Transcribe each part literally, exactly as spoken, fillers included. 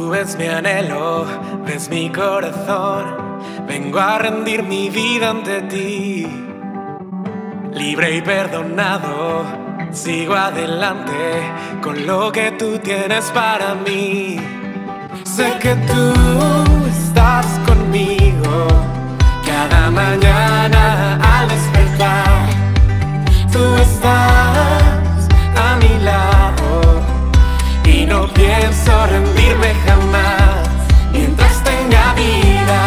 Tú ves mi anhelo, ves mi corazón. Vengo a rendir mi vida ante ti. Libre y perdonado, sigo adelante con lo que tú tienes para mí. Sé que tú estás conmigo cada mañana al despertar. Tú estás a mi lado y no pienso rendirme jamás mientras tenga vida.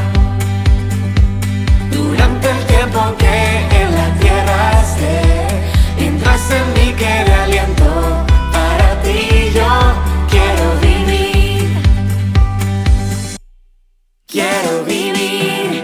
Durante el tiempo que en la tierra esté, mientras en mí quede aliento, para ti yo quiero vivir. Quiero vivir.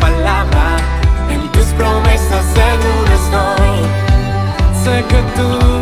Sé que tú